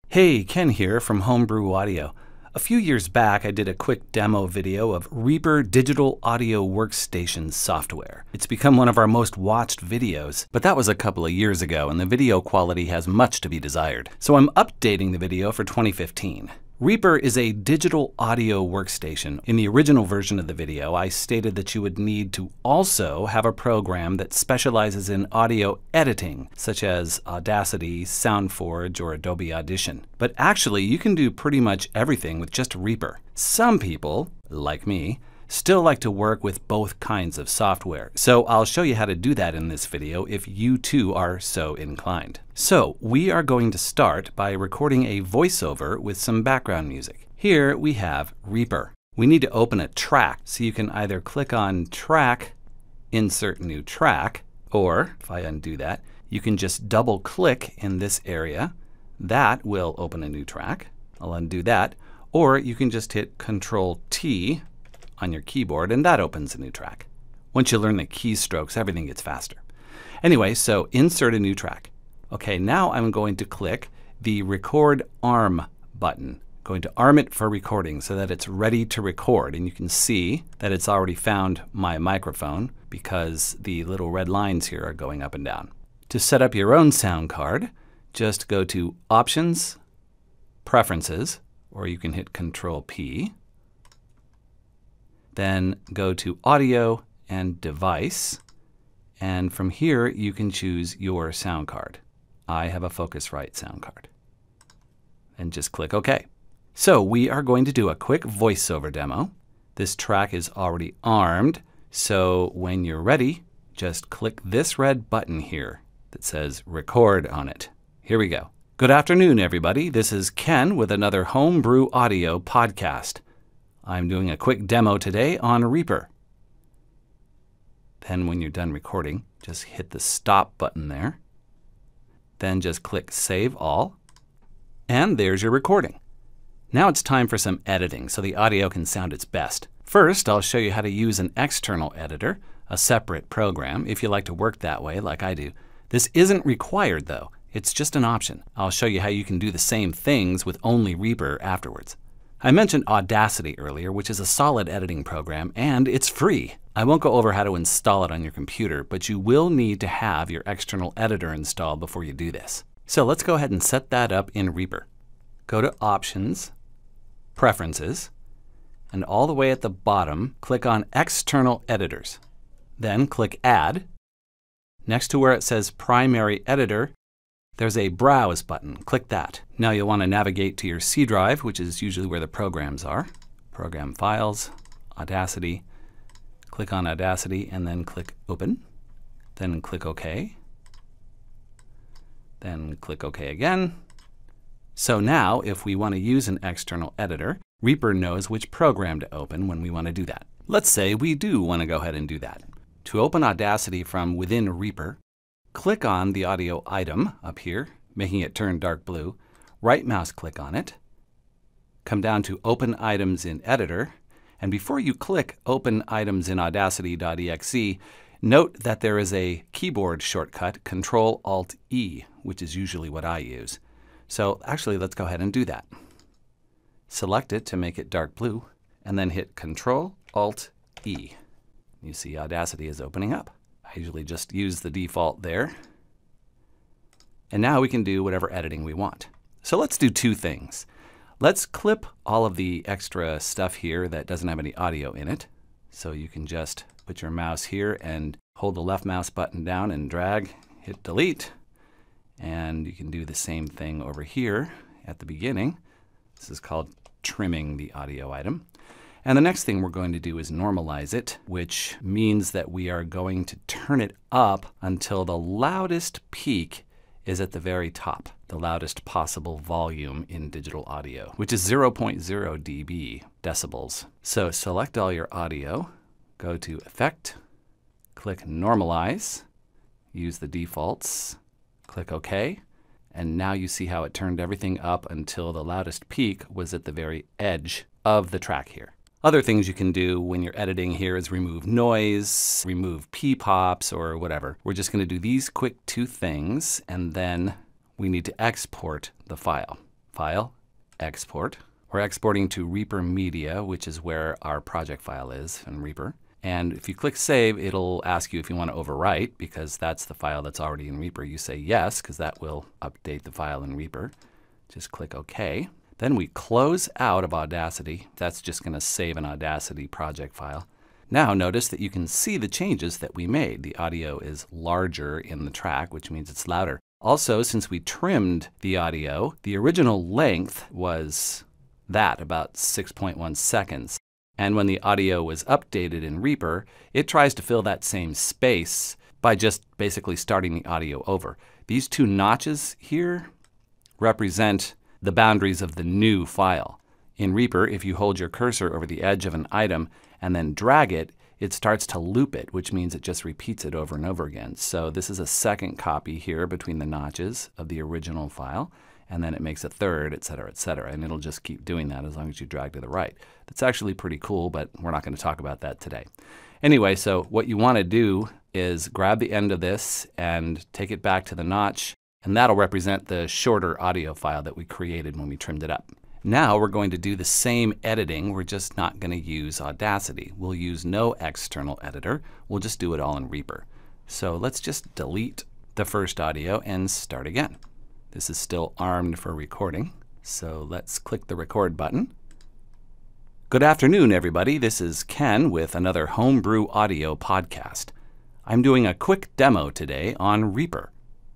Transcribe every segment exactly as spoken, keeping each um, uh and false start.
Hey, Ken here from Homebrew Audio. A few years back, I did a quick demo video of Reaper Digital Audio Workstation software. It's become one of our most watched videos, but that was a couple of years ago, and the video quality has much to be desired. So I'm updating the video for twenty fifteen. Reaper is a digital audio workstation. In the original version of the video, I stated that you would need to also have a program that specializes in audio editing, such as Audacity, SoundForge, or Adobe Audition. But actually, you can do pretty much everything with just Reaper. Some people, like me, still like to work with both kinds of software. So I'll show you how to do that in this video if you too are so inclined. So we are going to start by recording a voiceover with some background music. Here we have Reaper. We need to open a track, so you can either click on Track, Insert New Track, or if I undo that, you can just double click in this area. That will open a new track. I'll undo that. Or you can just hit Control T on your keyboard, and that opens a new track. Once you learn the keystrokes, everything gets faster. Anyway, so insert a new track. Okay, now I'm going to click the Record Arm button. I'm going to arm it for recording so that it's ready to record, and you can see that it's already found my microphone because the little red lines here are going up and down. To set up your own sound card, just go to Options, Preferences, or you can hit Control P. Then go to Audio and Device, and from here you can choose your sound card. I have a Focusrite sound card. And just click OK. So we are going to do a quick voiceover demo. This track is already armed, so when you're ready, just click this red button here that says Record on it. Here we go. Good afternoon, everybody. This is Ken with another Homebrew Audio podcast. I'm doing a quick demo today on Reaper. Then when you're done recording, just hit the stop button there. Then just click Save All. And there's your recording. Now it's time for some editing so the audio can sound its best. First, I'll show you how to use an external editor, a separate program, if you like to work that way like I do. This isn't required though. It's just an option. I'll show you how you can do the same things with only Reaper afterwards. I mentioned Audacity earlier, which is a solid editing program, and it's free. I won't go over how to install it on your computer, but you will need to have your external editor installed before you do this. So let's go ahead and set that up in Reaper. Go to Options, Preferences, and all the way at the bottom, click on External Editors. Then click Add. Next to where it says Primary Editor, there's a Browse button. Click that. Now you'll want to navigate to your C drive, which is usually where the programs are. Program Files, Audacity. Click on Audacity and then click Open. Then click OK. Then click OK again. So now if we want to use an external editor, Reaper knows which program to open when we want to do that. Let's say we do want to go ahead and do that. To open Audacity from within Reaper, click on the audio item up here, making it turn dark blue. Right mouse click on it. Come down to Open Items in Editor. And before you click Open Items in Audacity.exe, note that there is a keyboard shortcut, Control Alt E, which is usually what I use. So actually, let's go ahead and do that. Select it to make it dark blue, and then hit Control Alt E. You see Audacity is opening up. I usually just use the default there. And now we can do whatever editing we want. So let's do two things. Let's clip all of the extra stuff here that doesn't have any audio in it. So you can just put your mouse here and hold the left mouse button down and drag, hit delete. And you can do the same thing over here at the beginning. This is called trimming the audio item. And the next thing we're going to do is normalize it, which means that we are going to turn it up until the loudest peak is at the very top, the loudest possible volume in digital audio, which is zero point zero D B, decibels. So select all your audio, go to Effect, click Normalize, use the defaults, click OK, and now you see how it turned everything up until the loudest peak was at the very edge of the track here. Other things you can do when you're editing here is remove noise, remove P-pops, or whatever. We're just going to do these quick two things, and then we need to export the file. File, Export. We're exporting to Reaper Media, which is where our project file is in Reaper. And if you click Save, it'll ask you if you want to overwrite, because that's the file that's already in Reaper. You say yes, because that will update the file in Reaper. Just click OK. Then we close out of Audacity. That's just going to save an Audacity project file. Now notice that you can see the changes that we made. The audio is larger in the track, which means it's louder. Also, since we trimmed the audio, the original length was that, about six point one seconds. And when the audio was updated in Reaper, it tries to fill that same space by just basically starting the audio over. These two notches here represent the boundaries of the new file. In Reaper, if you hold your cursor over the edge of an item and then drag it, it starts to loop it, which means it just repeats it over and over again. So this is a second copy here between the notches of the original file, and then it makes a third, et cetera, et cetera. And it'll just keep doing that as long as you drag to the right. That's actually pretty cool, but we're not going to talk about that today. Anyway, so what you want to do is grab the end of this and take it back to the notch, and that'll represent the shorter audio file that we created when we trimmed it up. Now we're going to do the same editing. We're just not going to use Audacity. We'll use no external editor. We'll just do it all in Reaper. So let's just delete the first audio and start again. This is still armed for recording. So let's click the record button. Good afternoon, everybody. This is Ken with another Homebrew Audio podcast. I'm doing a quick demo today on Reaper.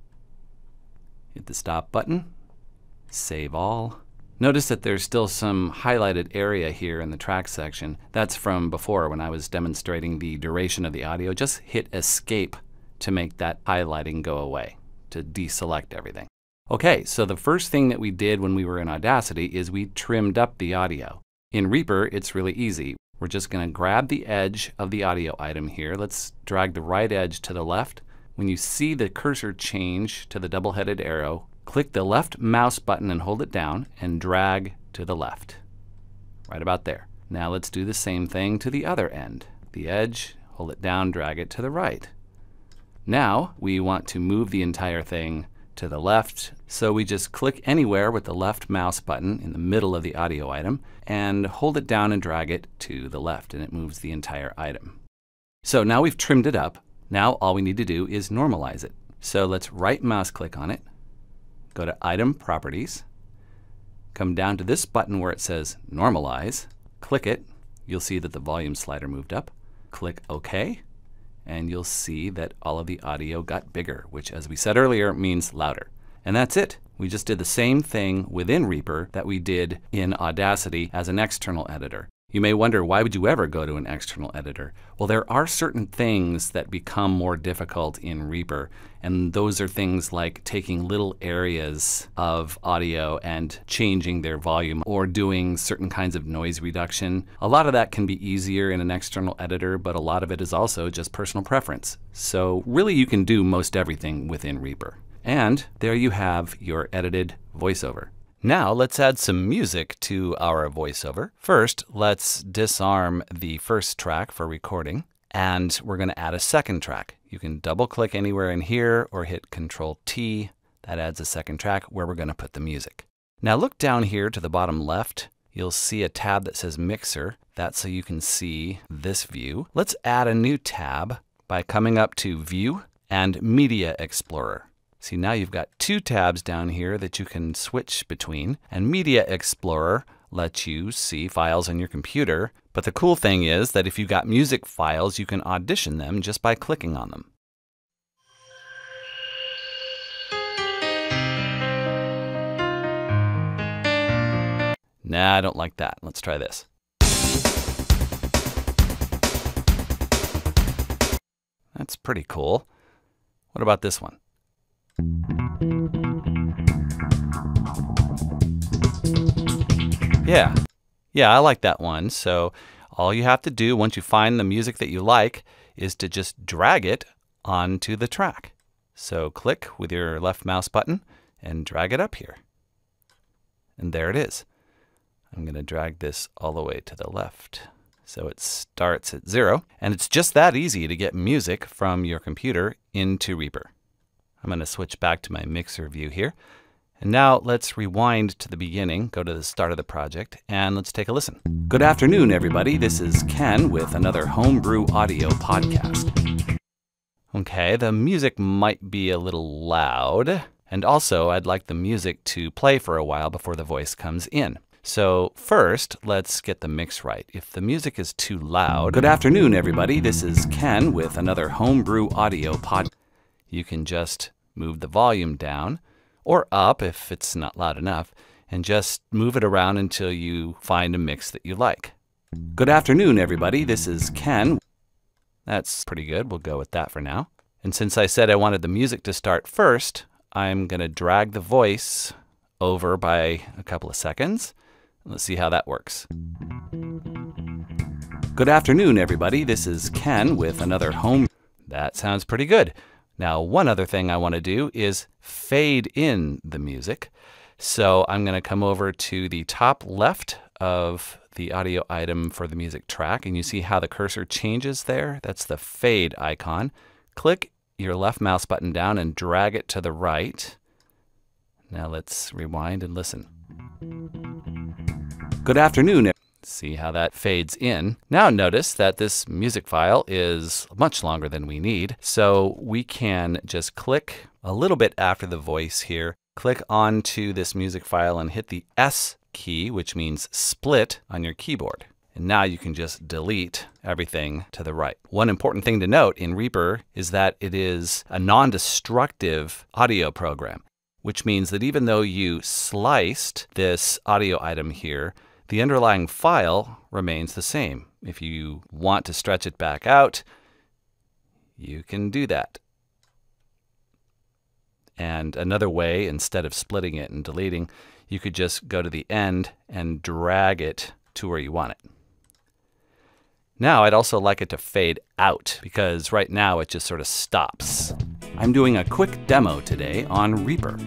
Hit the stop button, save all. Notice that there's still some highlighted area here in the track section. That's from before when I was demonstrating the duration of the audio. Just hit escape to make that highlighting go away, to deselect everything. Okay, so the first thing that we did when we were in Audacity is we trimmed up the audio. In Reaper, it's really easy. We're just going to grab the edge of the audio item here. Let's drag the right edge to the left. When you see the cursor change to the double-headed arrow, click the left mouse button and hold it down and drag to the left. Right about there. Now let's do the same thing to the other end. The edge, hold it down, drag it to the right. Now we want to move the entire thing to the left, so we just click anywhere with the left mouse button in the middle of the audio item and hold it down and drag it to the left, and it moves the entire item. So now we've trimmed it up. Now all we need to do is normalize it. So let's right mouse click on it, go to Item Properties, come down to this button where it says Normalize, click it, you'll see that the volume slider moved up, click OK, and you'll see that all of the audio got bigger, which, as we said earlier, means louder. And that's it. We just did the same thing within Reaper that we did in Audacity as an external editor. You may wonder, why would you ever go to an external editor? Well, there are certain things that become more difficult in Reaper, and those are things like taking little areas of audio and changing their volume, or doing certain kinds of noise reduction. A lot of that can be easier in an external editor, but a lot of it is also just personal preference. So really you can do most everything within Reaper. And there you have your edited voiceover. Now let's add some music to our voiceover. First, let's disarm the first track for recording, and we're going to add a second track. You can double click anywhere in here or hit Control T. That adds a second track where we're going to put the music. Now look down here to the bottom left. You'll see a tab that says Mixer. That's so you can see this view. Let's add a new tab by coming up to View and Media Explorer. See, now you've got two tabs down here that you can switch between, and Media Explorer lets you see files on your computer. But the cool thing is that if you've got music files, you can audition them just by clicking on them. Nah, I don't like that. Let's try this. That's pretty cool. What about this one? Yeah, yeah, I like that one. So all you have to do once you find the music that you like is to just drag it onto the track. So click with your left mouse button and drag it up here. And there it is. I'm going to drag this all the way to the left. So it starts at zero. And it's just that easy to get music from your computer into Reaper. I'm going to switch back to my mixer view here. And now let's rewind to the beginning, go to the start of the project, and let's take a listen. Good afternoon, everybody. This is Ken with another Homebrew Audio podcast. Okay, the music might be a little loud, and also I'd like the music to play for a while before the voice comes in. So first, let's get the mix right. If the music is too loud, good afternoon, everybody. This is Ken with another Homebrew Audio podcast. You can just move the volume down or up if it's not loud enough, and just move it around until you find a mix that you like. Good afternoon, everybody. This is Ken. That's pretty good. We'll go with that for now. And since I said I wanted the music to start first, I'm going to drag the voice over by a couple of seconds. Let's see how that works. Good afternoon, everybody. This is Ken with another home. That sounds pretty good. Now, one other thing I want to do is fade in the music. So I'm going to come over to the top left of the audio item for the music track, and you see how the cursor changes there? That's the fade icon. Click your left mouse button down and drag it to the right. Now let's rewind and listen. Good afternoon. See how that fades in. Now notice that this music file is much longer than we need, so we can just click a little bit after the voice here, click onto this music file and hit the S key, which means split, on your keyboard. And now you can just delete everything to the right. One important thing to note in Reaper is that it is a non-destructive audio program, which means that even though you sliced this audio item here, the underlying file remains the same. If you want to stretch it back out, you can do that. And another way, instead of splitting it and deleting, you could just go to the end and drag it to where you want it. Now, I'd also like it to fade out, because right now it just sort of stops. I'm doing a quick demo today on Reaper.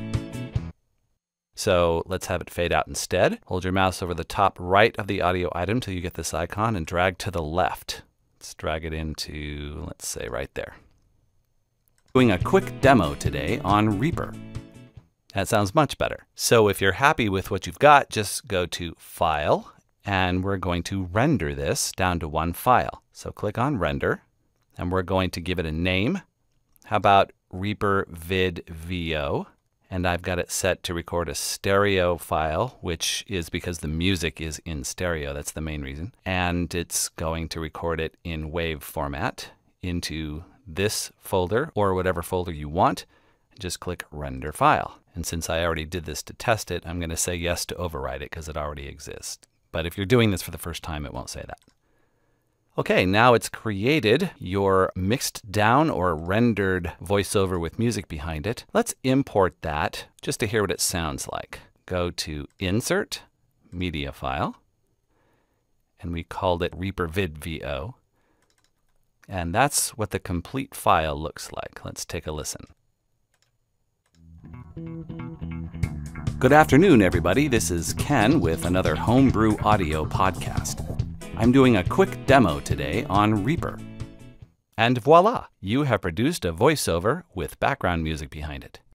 So let's have it fade out instead. Hold your mouse over the top right of the audio item till you get this icon and drag to the left. Let's drag it into, let's say, right there. Doing a quick demo today on Reaper. That sounds much better. So if you're happy with what you've got, just go to File, and we're going to render this down to one file. So click on Render, and we're going to give it a name. How about Reaper Vid V O? And I've got it set to record a stereo file, which is because the music is in stereo. That's the main reason. And it's going to record it in WAV format into this folder or whatever folder you want. Just click Render File. And since I already did this to test it, I'm going to say yes to override it because it already exists. But if you're doing this for the first time, it won't say that. Okay, now it's created your mixed down or rendered voiceover with music behind it. Let's import that just to hear what it sounds like. Go to Insert, Media File, and we called it Reaper Vid V O. And that's what the complete file looks like. Let's take a listen. Good afternoon, everybody. This is Ken with another Homebrew Audio podcast. I'm doing a quick demo today on Reaper. And voila, you have produced a voiceover with background music behind it.